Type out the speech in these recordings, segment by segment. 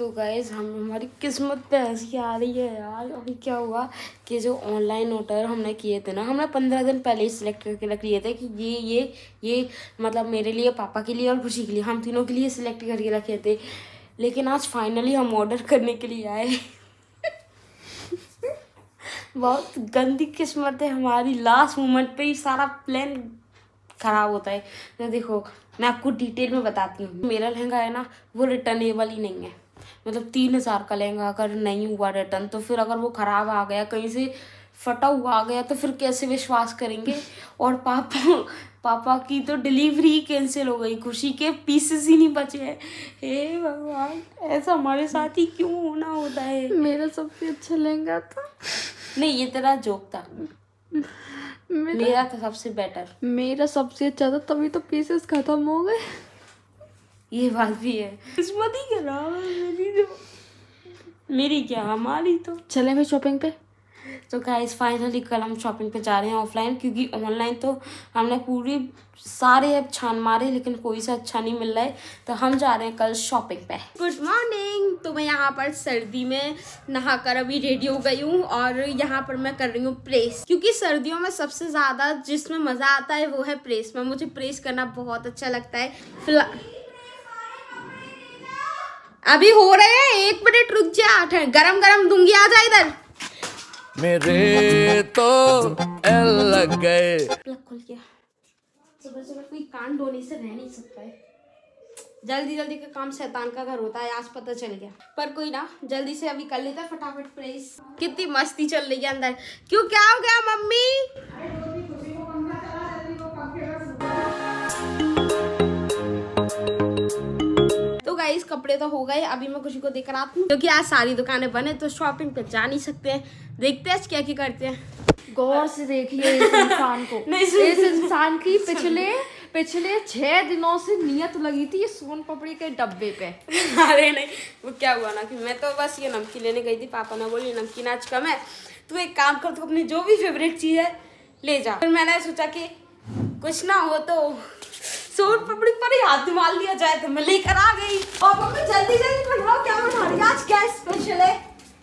तो गाइस हमारी किस्मत पे ऐसी आ रही है यार। अभी क्या हुआ कि जो ऑनलाइन ऑर्डर हमने किए थे ना, हमने 15 दिन पहले ही सिलेक्ट करके रख लिए थे कि ये मतलब मेरे लिए, पापा के लिए और खुशी के लिए, हम तीनों के लिए सिलेक्ट करके रखे थे। लेकिन आज फाइनली हम ऑर्डर करने के लिए आए। बहुत गंदी किस्मत है हमारी, लास्ट मोमेंट पे ही सारा प्लान खराब होता है। तो देखो मैं आपको डिटेल में बताती हूँ। मेरा लहंगा है ना, वो रिटर्नेबल ही नहीं है। मतलब 3000 का लहंगा अगर नहीं हुआ रिटर्न, तो फिर अगर वो ख़राब आ गया, कहीं से फटा हुआ आ गया, तो फिर कैसे विश्वास करेंगे। और पापा की तो डिलीवरी ही कैंसिल हो गई, खुशी के पीसेस ही नहीं बचे हैं। हे भगवान, ऐसा हमारे साथ ही क्यों होना होता है। मेरा सबसे अच्छा लहंगा था। नहीं, ये तेरा जोक था। मेरा था सबसे बेटर। मेरा सबसे अच्छा था, तभी तो पीसेस खत्म हो गए। ये बात भी है, किस्मत ही खराब है मेरी क्या हमारी। तो चले भाई शॉपिंग पे। तो गाइस फाइनली कल हम शॉपिंग पे जा रहे हैं ऑफलाइन, क्योंकि ऑनलाइन तो हमने पूरी सारे ऐप छान मारे लेकिन कोई सा अच्छा नहीं मिल रहा है। तो हम जा रहे हैं कल शॉपिंग पे। Good morning. तो मैं यहाँ पर सर्दी में नहाकर अभी रेडी हो गई हूँ और यहाँ पर मैं कर रही हूँ प्रेस, क्योंकि सर्दियों में सबसे ज़्यादा जिसमें मज़ा आता है वो है प्रेस में। मुझे प्रेस करना बहुत अच्छा लगता है। फिलहाल अभी हो रहे हैं, 1 मिनट रुक जा, गरम गरम दूंगी, आ जा इधर। मेरे तो एल लग गए। प्लग खुल गया। सुबह सुबह कोई कान धोने से रह नहीं सकता है। जल्दी जल्दी का काम शैतान का घर होता है, आज पता चल गया। पर कोई ना, जल्दी से अभी कर लेता है फटाफट प्रेस। कितनी मस्ती चल रही है अंदर। क्यों, क्या हो गया मम्मी? तो गाइस कपड़े तो हो गए, अभी मैं खुशी को देकर आती हूँ, क्योंकि आज सारी दुकानें बंद है तो शॉपिंग पे जा नहीं सकते हैं। देखते हैं आज क्या क्या करते हैं। गौर से देखिए इस इंसान को। इस इंसान की पिछले 6 दिनों से नियत लगी थी ये सोन पापड़ी के डब्बे पे। अरे नहीं, वो क्या हुआ ना कि मैं तो बस ये नमकीन लेने गई थी। पापा ने बोली नमकीन आज कम है, तो एक काम कर, तो अपनी जो भी फेवरेट चीज़ है ले जा। फिर मैंने सोचा कि कुछ ना हो तो सोन पापड़ी पर ही हाथ मार लिया जाए, तो मैं लेकर आ गई। और मम्मी जल्दी जल्दी बनाओ, क्या बना रही है आज, क्या स्पेशल है?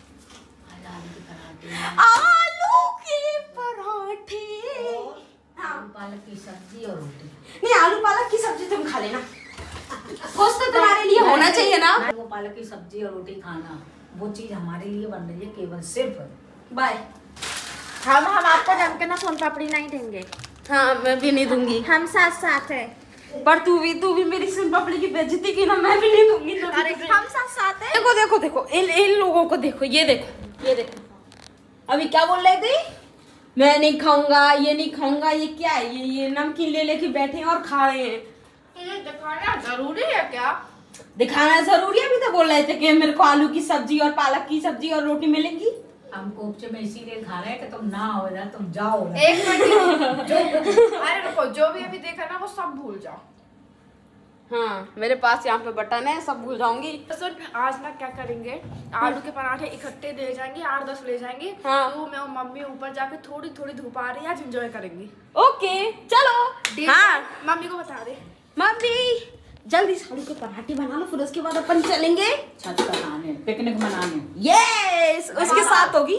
आलू के पराठे, आलू पालक की सब्जी और रोटी। नहीं, आलू पालक की सब्जी तुम खा लेना, कुछ तो तुम्हारे लिए होना चाहिए ना। वो पालक की सब्जी और रोटी खाना, वो चीज हमारे लिए बन रही है केवल सिर्फ। बाय। हम आपको नमकीन ना सोन पापड़ी नहीं देंगे। हाँ, मैं भी नहीं दूंगी। हम साथ साथ है। पर तू भी मेरी सोन पापड़ी की बेइज्जती की ना, मैं भी नहीं दूंगी। अरे हम साथ साथ है। देखो देखो देखो, इन लोगों को देखो, ये देखो अभी क्या बोल रहे थे, मैं नहीं खाऊंगा, ये नहीं खाऊंगा, ये क्या है, ये नमकीन ले लेके बैठे हैं और खा रहे हैं। ये दिखाना जरूरी है क्या? दिखाना जरूरी है? अभी तो बोल रहे थे कि मेरे को आलू की सब्जी और पालक की सब्जी और रोटी मिलेंगी। हम कोफ्ते में इसीलिए खा रहे हैं कि तुम ना हो जाए, तुम जाओ। एक मिनट अरे रुको, जो भी अभी देखा ना वो सब भूल जाओ। हाँ, मेरे पास यहाँ पे बटन है, सब भूल जाऊंगी। सुन, आज ना क्या करेंगे, आलू के पराठे इकट्ठे ले जाएंगे, 8-10 ले जाएंगे। हाँ। तो मैं और मम्मी ऊपर जाके थोड़ी थोड़ी धूप आ रही है, आज एंजॉय करेंगे। ओके चलो। हाँ मम्मी को बता दे। मम्मी जल्दी से आलू के पराठे बना लो, फिर उसके बाद अपन चलेंगे छत पर खाने, पिकनिक मनाने। यस, उसके साथ होगी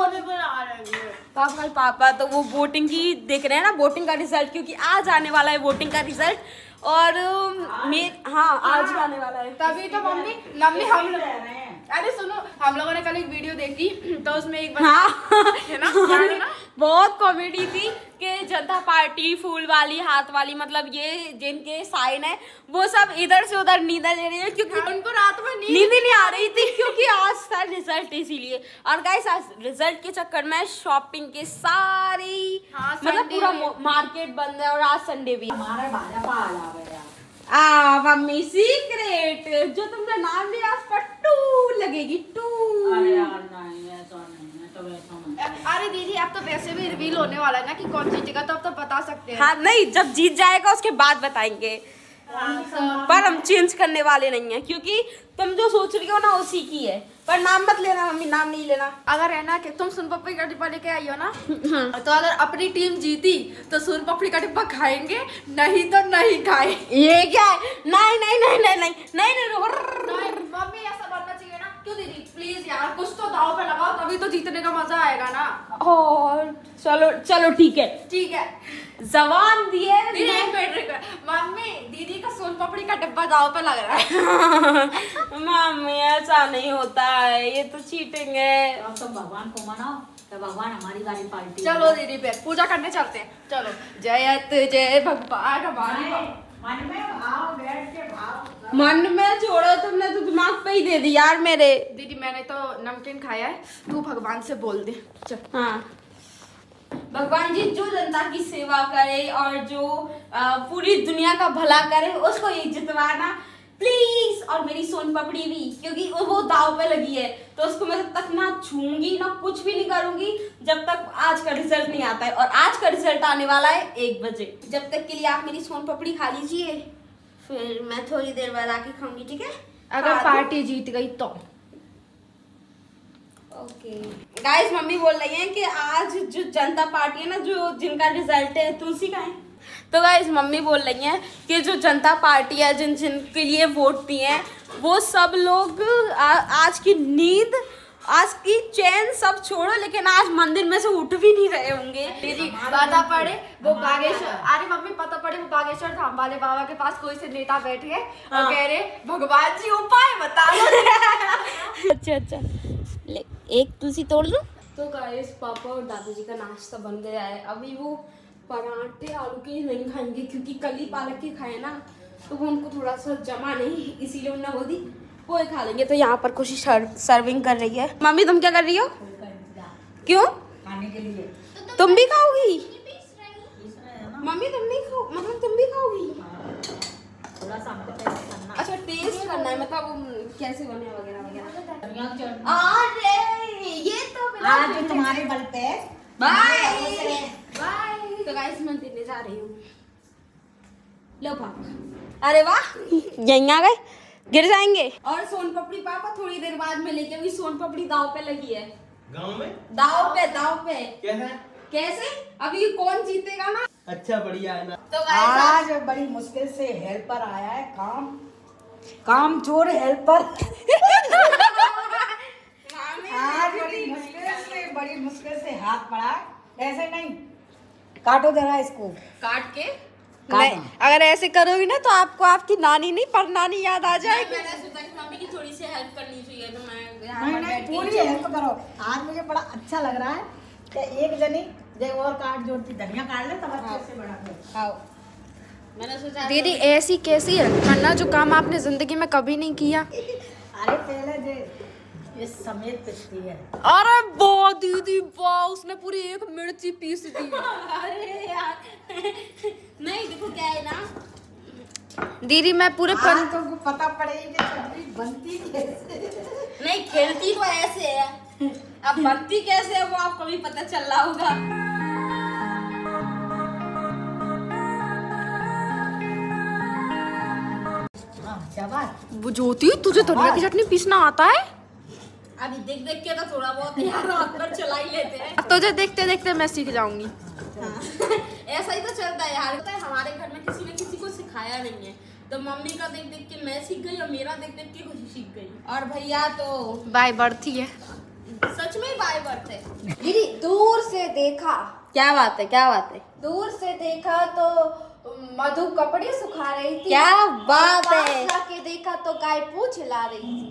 पापा पापा तो वो वोटिंग की देख रहे हैं ना, वोटिंग का रिजल्ट, क्योंकि आज आने वाला है वोटिंग का रिजल्ट। और हाँ आज आने वाला है। तभी तो मम्मी हम अरे सुनो, हम लोगों ने कल एक वीडियो देखी, तो उसमें एक हाँ है ना बहुत कॉमेडी थी कि जनता पार्टी फूल वाली हाथ वाली, मतलब ये जिनके साइन है वो सब इधर से उधर नींदा ले रहे हैं, क्योंकि उनको रात में नींद ही नहीं आ रही थी, क्योंकि आज था रिजल्ट इसीलिए। और गाइस आज रिजल्ट के चक्कर में शॉपिंग के सारी मतलब पूरा मार्केट बंद है, और आज संडे भी। हमारा भाजपा आ गया। मम्मी सीक्रेट जो तुमने नाम लिया उस पर टू लगेगी, टू। अरे यार नहीं, ऐसा नहीं है, तो वैसा नहीं। अरे दीदी, अब तो वैसे भी रिवील होने वाला है ना कि कौन जीतेगा, तो अब तो बता सकते हैं। हाँ नहीं, जब जीत जाएगा उसके बाद बताएंगे। पर हम चेंज करने वाले नहीं है, क्योंकि तुम जो सोच रही हो ना उसी की है। पर नाम मत लेना मम्मी, नाम नहीं लेना। अगर है ना कि तुम सोन पापड़ी का डिब्बा लेके आई हो ना, तो अगर अपनी टीम जीती तो सोन पापड़ी का डिब्बा खाएंगे, नहीं तो नहीं खाए। ये क्या है? नहीं नहीं नहीं नहीं नहीं नहीं नहीं मम्मी ऐसा बनना चाहिए तो जीतने का मजा आएगा ना। और चलो चलो ठीक है जबान दिए। दीदी एक मिनट, मम्मी दीदी का सोन पापड़ी का डब्बा दाव पे लग रहा है। मम्मी ऐसा नहीं होता है, ये तो चीटिंग है। अब तो भगवान को मनाओ, तो भगवान हमारी गाड़ी पार्टी। चलो दीदी पे पूजा करने चलते हैं। चलो जयत जय भगवान हमारी। मन में भाव बैठ के भाव। मन में छोड़ो, तुमने तो दिमाग पे ही दे दिया यार मेरे। दीदी मैंने तो नमकीन खाया है, तू भगवान से बोल दे। चल। हाँ भगवान जी जो जनता की सेवा करे और जो पूरी दुनिया का भला करे उसको ये जितवाना प्लीज। और मेरी सोन पापड़ी भी, क्योंकि वो दाव पे लगी है, तो उसको मैं तब तक ना छूंगी ना कुछ भी नहीं करूंगी जब तक आज का रिजल्ट नहीं आता है। और आज का रिजल्ट आने वाला है 1 बजे। जब तक के लिए आप मेरी सोन पापड़ी खा लीजिए, फिर मैं थोड़ी देर बाद आके खाऊंगी, ठीक है? अगर पार्टी जीत गई तो ओके गाइस, मम्मी बोल रही हैं कि आज जो जनता पार्टी है ना, जो जिनका रिजल्ट है तुलसी का है, तो गाइस मम्मी बोल रही हैं कि जो जनता पार्टी है, जिन जिन के लिए वोट दिए हैं, वो सब लोग आज की नींद, आज की चैन सब छोड़ो, लेकिन आज मंदिर में से उठ भी नहीं रहे होंगे। दीदी पता पड़े वो बागेश्वर, अरे मम्मी पता पड़े वो बागेश्वर धाम वाले बाबा के पास कोई से नेता बैठे हैं और कह रहे भगवान जी उपाय बता दो। अच्छा ले एक तुलसी तोड़ लो। तो गाइस पापा और दादाजी का नाश्ता बन गया है। अभी वो पराठे आलू के नहीं खाएंगे क्योंकि कल ही पालक के खाए ना, तो वो उनको थोड़ा सा जमा नहीं, इसीलिए उन्होंने बोली वो खा लेंगे। तो यहाँ पर कुछ सर्विंग कर रही है। मम्मी तुम क्या कर रही हो? क्यों? खाने के लिए। तुम भी खाओगी? मम्मी तुम नहीं खाओ, मतलब तुम भी खाओगी? थोड़ा सा हमको टेस्ट करना। अच्छा टेस्ट करना है, मतलब कैसे बने वगैरह वगैरह। अरे ये तो आज तुम्हारे बल पे। Bye bye. तो गाइस मैं देने जा रही हूँ। लो पापा। अरे वाह, यहीं आ गए, गिर जाएंगे। और सोन पापड़ी पापा थोड़ी देर बाद में लेके, अभी सोन पापड़ी दाव पे लगी है। गांव में दाव पे कैसे कैसे अभी कौन जीतेगा ना। अच्छा बढ़िया है ना। तो आज बड़ी मुश्किल से हेल्पर आया है, काम चोर हेल्पर। आज बड़ी मुश्किल से हाथ पड़ा। ऐसे नहीं, काटो जरा इसको। काट के नहीं, अगर ऐसे करोगी ना तो आपको आपकी नानी नहीं पर नानी याद आ जाएगी। मैंने सोचा कि मम्मी की थोड़ी सी हेल्प करनी चाहिए, तो मैं नहीं पूरी हेल्प करो। आज मुझे बड़ा अच्छा लग रहा है कि एक जनी जब और काट जोड़ती, धनिया काट ले तब अच्छे से बड़ा खाओ। मैंने सोचा दीदी ऐसी कैसी है वरना जो काम आपने जिंदगी में कभी नहीं किया। अरे पहले जे इस समेत पिसती है। अरे वाह दीदी वाह, उसने पूरी एक मिर्ची पीस दी। अरे यार नहीं देखो क्या है ना दीदी मैं पूरे आज तुमको पता पड़ेगी कि सब्जी बनती कैसे। नहीं, खेलती तो ऐसे है, अब बनती कैसे है वो आपको भी पता चल रहा होगा। वो ज्योति तुझे धनिया की चटनी पीसना आता है? अभी देख देख के तो थोड़ा बहुत यार रात भर चला ही लेते हैं। अब तुझे देखते देखते मैं सीख जाऊंगी। हाँ। ऐसा ही तो चलता है यार। पता है हमारे घर में किसी ने किसी को सिखाया नहीं है, तो मम्मी का देख देख के मैं सीख गई और मेरा देख देख के खुशी सीख गई। और भैया तो बाय बर्थ ही है, सच में बाय बर्थ है। दीदी दूर से देखा। क्या बात है, क्या बात है? दूर से देखा तो मधु कपड़े सुखा रही थी। क्या बात है? पास जाके देखा तो गाय पूंछ हिला रही थी।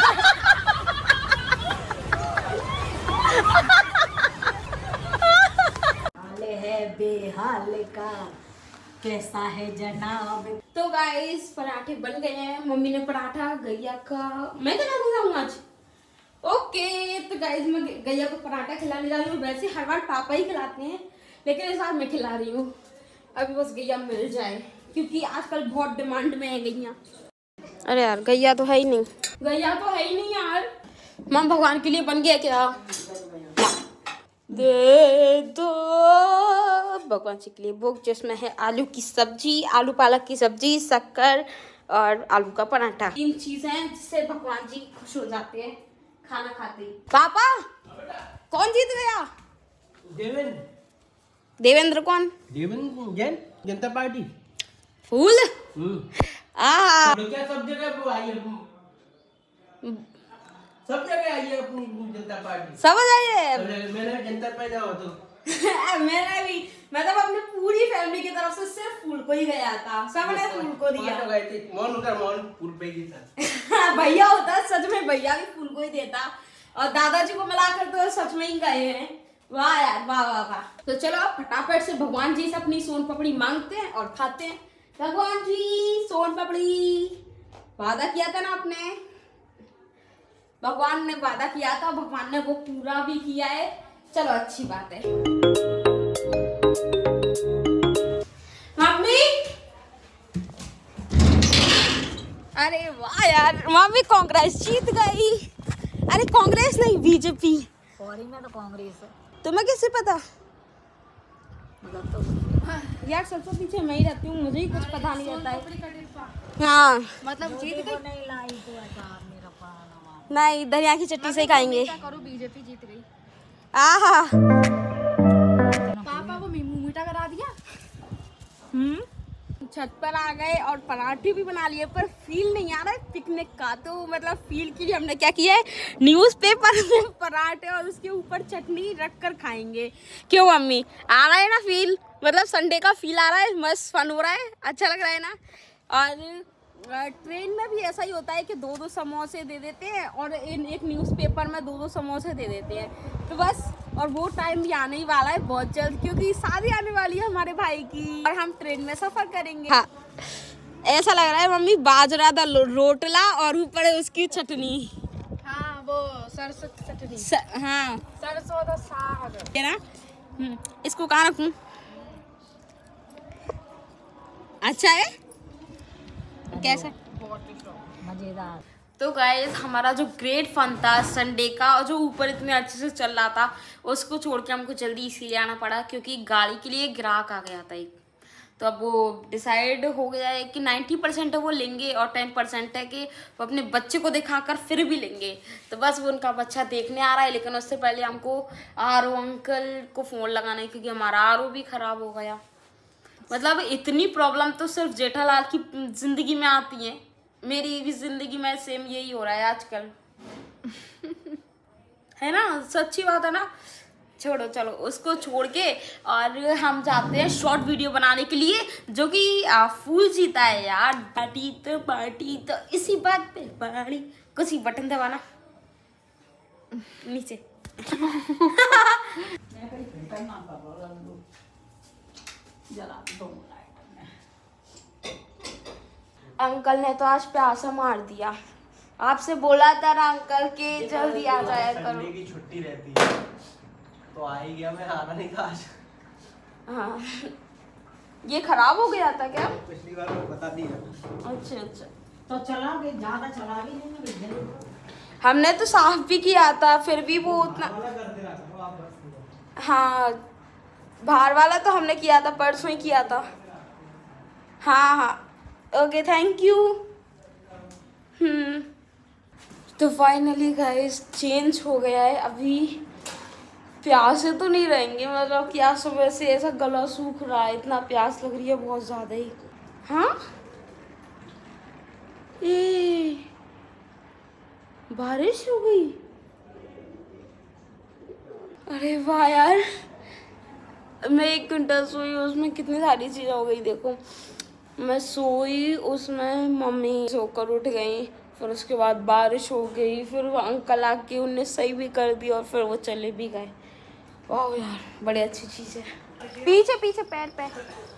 हाल है बेहाल का कैसा है जनाब। तो गाइस पराठे बन गए हैं। मम्मी ने पराठा गैया का, मैं खिलाने जाऊँ आज। ओके तो गाइस मैं गैया को पराठा खिलाने जा रही हूँ। वैसे हर बार पापा ही खिलाते हैं, लेकिन इस बार मैं खिला रही हूँ। अभी बस गैया मिल जाए, क्योंकि आजकल बहुत डिमांड में है गैया। अरे यार गैया तो है ही नहीं। गैया तो है ही नहीं यार। मम भगवान के लिए बन गया क्या? दे दो भगवान जी के लिए भोग, जिसमें है आलू की सब्जी, आलू पालक की सब्जी, शक्कर और आलू का पराठा। 3 चीजें हैं जिससे भगवान जी खुश हो जाते हैं खाना खाते ही। पापा कौन जीत गया? देवेंद्र। देवेंद्र कौन? देवेंद्र जैन, जनता पार्टी। फूल। क्या सब जगह वो आई है। सब जगह आई है अपनी जनता पार्टी। समझ आइए। सब जगह मैंने जनता पार्टी जाओ तो मेरा भी, मतलब अपनी पूरी फैमिली की तरफ से सिर्फ फूल को ही गया था, सबने फूल को दिया। मौन होकर मौन फूल पे ही था। भैया होता सच में, भैया भी फूल को ही देता और दादाजी को मिलाकर तो सच में ही गए हैं। वाह यार, वाह वाह वाह। तो चलो अब फटाफट से भगवान जी से अपनी सोन पापड़ी मांगते हैं और खाते हैं। भगवान जी सोन पापड़ी, वादा किया था ना आपने, भगवान ने वादा किया था, भगवान ने वो पूरा भी किया है। चलो अच्छी बात है। मम्मी, अरे वाह यार, मम्मी कांग्रेस जीत गई। अरे कांग्रेस नहीं, बीजेपी। फौरी में तो कांग्रेस है। तुम्हें कैसे पता? मतलब तो यार सबसे पीछे मैं ही रहती हूँ, मुझे ही कुछ पता नहीं रहता है। हाँ मतलब जीत गई। नहीं लाई तो अचार मेरा पाना। नहीं, धनिया की चटनी से ही खाएंगे। क्या करूं, बीजेपी जीत गई। आहा, पापा को मुंह मीठा करा दिया। छत पर आ गए और पराठे भी बना लिए, पर फील नहीं आ रहा है पिकनिक का। तो मतलब फील के लिए हमने क्या किया है, न्यूज़पेपर में पराठे और उसके ऊपर चटनी रख कर खाएंगे। क्यों मम्मी, आ रहा है ना फील? मतलब संडे का फील आ रहा है, मस्त फन हो रहा है, अच्छा लग रहा है ना। और ट्रेन में भी ऐसा ही होता है कि 2-2 समोसे दे देते हैं और एक न्यूज़पेपर में 2-2 समोसे दे देते हैं। तो बस, और वो टाइम भी आने ही वाला है बहुत जल्द, क्योंकि शादी आने वाली है हमारे भाई की और हम ट्रेन में सफ़र करेंगे। हाँ, ऐसा लग रहा है मम्मी, बाजरा दा रोटला और ऊपर उसकी चटनी। हाँ, वो सरसों की चटनी। हाँ, सरसों का साग है ना। इसको कहाँ रखूँ? अच्छा है, कैसा? मजेदार। तो गाइस, हमारा जो ग्रेट फन था संडे का, और जो ऊपर इतने अच्छे से चल रहा था, उसको छोड़ के हमको जल्दी इसीलिए आना पड़ा क्योंकि गाड़ी के लिए ग्राहक आ गया था एक। तो अब वो डिसाइड हो गया है कि 90% है वो लेंगे और 10% है कि वो अपने बच्चे को दिखाकर फिर भी लेंगे। तो बस वो उनका बच्चा देखने आ रहा है, लेकिन उससे पहले हमको आरओ अंकल को फ़ोन लगाना है क्योंकि हमारा आरओ भी ख़राब हो गया। मतलब इतनी प्रॉब्लम तो सिर्फ जेठालाल की ज़िंदगी में आती है, मेरी भी ज़िंदगी में सेम यही हो रहा है आजकल। है ना, सच्ची बात है ना। छोड़ो, चलो उसको छोड़ के और हम जाते हैं शॉर्ट वीडियो बनाने के लिए, जो कि फूल जीता है यार। पार्टी तो इसी बात पे पार्टी। कुछ ही बटन दबाना नीचे। अंकल ने तो आज प्यासा मार दिया। आपसे बोला था ना अंकल के जल्दी आ जाया करो। संडे की छुट्टी रहती है तो आ ही गया, मैं आना नहीं था आज। हाँ, ये खराब हो गया था क्या? पिछली बार मैं बता दिया। अच्छा अच्छा, तो चला भी ज्यादा चला भी नहीं। हमने तो साफ भी किया था, फिर भी वो उतना। हाँ, बाहर वाला तो हमने किया था, परसों ही किया था। हाँ हाँ, ओके, थैंक यू। तो फाइनली गाइस चेंज हो गया है। अभी प्यासे तो नहीं रहेंगे, मतलब क्या सुबह से ऐसा गला सूख रहा है, इतना प्यास लग रही है बहुत ज़्यादा ही। हाँ, बारिश हो गई। अरे वाह यार, मैं 1 घंटा सोई, उसमें कितनी सारी चीज़ें हो गई। देखो, मैं सोई, उसमें मम्मी सोकर उठ गई, फिर उसके बाद बारिश हो गई, फिर वो अंकल आके उनने सही भी कर दी और फिर वो चले भी गए। वाह यार, बड़ी अच्छी चीज़ है। पीछे पीछे पैर पे